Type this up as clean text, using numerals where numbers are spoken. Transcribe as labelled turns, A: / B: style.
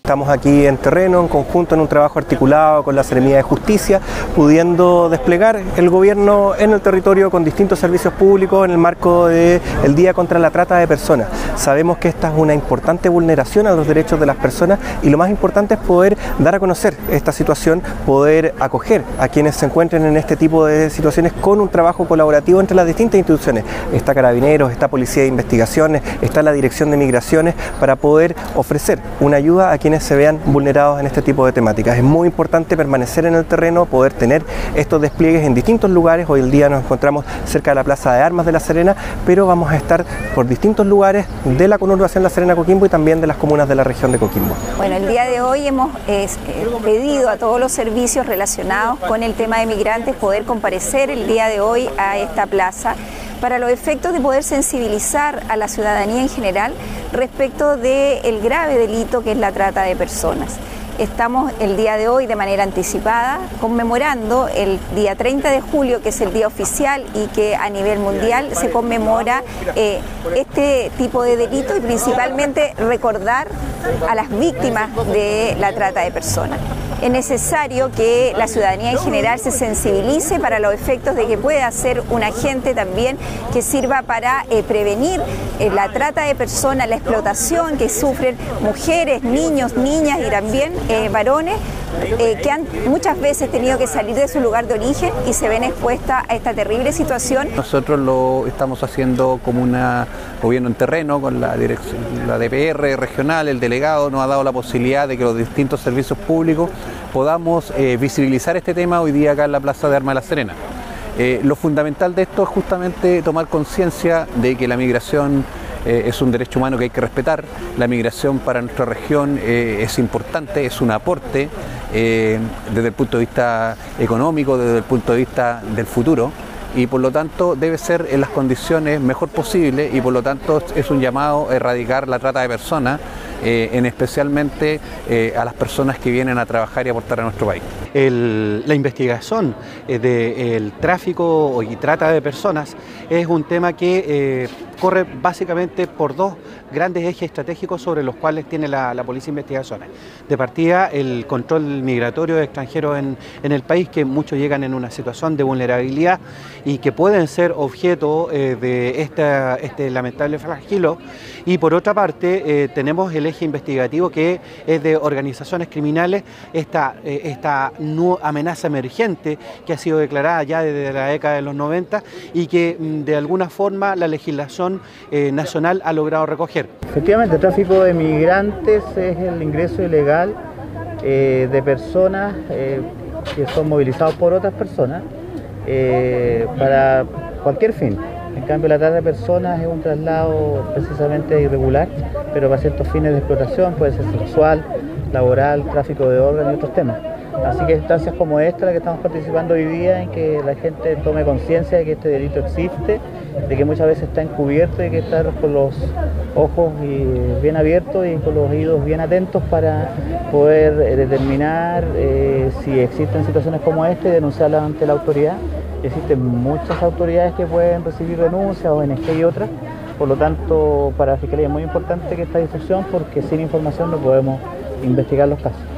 A: Estamos aquí en terreno, en conjunto, en un trabajo articulado con la Seremía de Justicia, pudiendo desplegar el gobierno en el territorio con distintos servicios públicos en el marco del Día contra la Trata de Personas. Sabemos que esta es una importante vulneración a los derechos de las personas y lo más importante es poder dar a conocer esta situación, poder acoger a quienes se encuentren en este tipo de situaciones con un trabajo colaborativo entre las distintas instituciones. Está Carabineros, está Policía de Investigaciones, está la Dirección de Migraciones, para poder ofrecer una ayuda a quienes se vean vulnerados en este tipo de temáticas. Es muy importante permanecer en el terreno, poder tener estos despliegues en distintos lugares. Hoy el día nos encontramos cerca de la Plaza de Armas de La Serena, pero vamos a estar por distintos lugares de la conurbación La Serena-Coquimbo y también de las comunas de la región de Coquimbo.
B: Bueno, el día de hoy hemos pedido a todos los servicios relacionados con el tema de migrantes poder comparecer el día de hoy a esta plaza para los efectos de poder sensibilizar a la ciudadanía en general respecto del grave delito que es la trata de personas. Estamos el día de hoy de manera anticipada conmemorando el día 30 de julio, que es el día oficial y que a nivel mundial se conmemora este tipo de delito y principalmente recordar a las víctimas de la trata de personas. Es necesario que la ciudadanía en general se sensibilice para los efectos de que pueda ser un agente también que sirva para prevenir la trata de personas, la explotación que sufren mujeres, niños, niñas y también varones que han muchas veces tenido que salir de su lugar de origen y se ven expuestas a esta terrible situación.
C: Nosotros lo estamos haciendo como un gobierno en terreno con la dirección, la DPR regional, el delegado nos ha dado la posibilidad de que los distintos servicios públicos podamos visibilizar este tema hoy día acá en la Plaza de Armas de La Serena. Lo fundamental de esto es justamente tomar conciencia de que la migración es un derecho humano que hay que respetar. La migración para nuestra región es importante, es un aporte desde el punto de vista económico, desde el punto de vista del futuro, y por lo tanto debe ser en las condiciones mejor posibles y por lo tanto es un llamado a erradicar la trata de personas, en especialmente a las personas que vienen a trabajar y aportar a nuestro país.
D: La investigación del tráfico y trata de personas es un tema que corre básicamente por dos grandes ejes estratégicos sobre los cuales tiene la Policía de Investigaciones. De partida, el control migratorio de extranjeros en el país, que muchos llegan en una situación de vulnerabilidad y que pueden ser objeto de este lamentable flagelo. Y por otra parte, tenemos el eje investigativo que es de organizaciones criminales, esta amenaza emergente que ha sido declarada ya desde la década de los 90 y que de alguna forma la legislación nacional ha logrado recoger.
E: Efectivamente, el tráfico de migrantes es el ingreso ilegal de personas que son movilizados por otras personas para cualquier fin. En cambio, la trata de personas es un traslado precisamente irregular, pero para ciertos fines de explotación, puede ser sexual, laboral, tráfico de órganos y otros temas. Así que instancias como esta, la que estamos participando hoy día, en que la gente tome conciencia de que este delito existe, de que muchas veces está encubierto y hay que estar con los ojos bien abiertos y con los oídos bien atentos para poder determinar si existen situaciones como esta y denunciarlas ante la autoridad. Existen muchas autoridades que pueden recibir denuncias, ONG y otras. Por lo tanto, para la Fiscalía es muy importante que esta difusión, porque sin información no podemos investigar los casos.